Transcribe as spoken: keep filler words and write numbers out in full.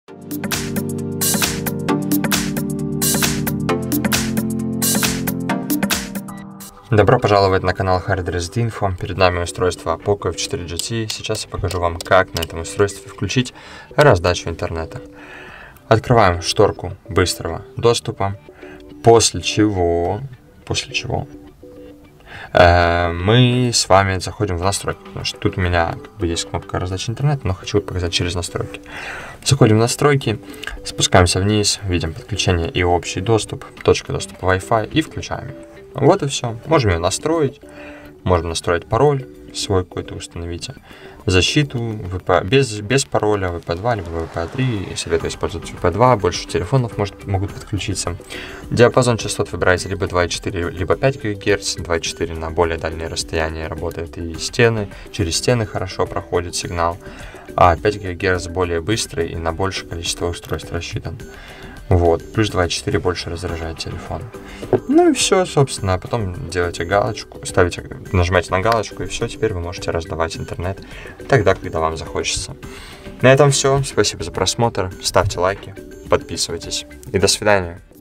Добро пожаловать на канал HardResetInfo. Перед нами устройство Poco эф четыре джи ти. Сейчас я покажу вам, как на этом устройстве включить раздачу интернета. Открываем шторку быстрого доступа, после чего, после чего э, мы с вами заходим в настройки, потому что тут у меня как бы есть кнопка раздачи интернета, но хочу показать через настройки. Заходим в настройки, спускаемся вниз, видим подключение и общий доступ, точка доступа Wi-Fi и включаем. Вот и все. Можем ее настроить. Можем настроить пароль свой какой-то, установите. Защиту ви пи, без, без пароля ви пи два, либо ви пи три. Советую использовать ви пи два. Больше телефонов может, могут подключиться. Диапазон частот выбираете либо два и четыре, либо пять гигагерц. два и четыре на более дальние расстояния работает. И стены. Через стены хорошо проходит сигнал. А пять гигагерц более быстрый и на большее количество устройств рассчитан. Вот, плюс два и четыре больше разряжает телефон. Ну и все, собственно, а потом делаете галочку, ставите, нажимаете на галочку, и все, теперь вы можете раздавать интернет тогда, когда вам захочется. На этом все, спасибо за просмотр, ставьте лайки, подписывайтесь и до свидания.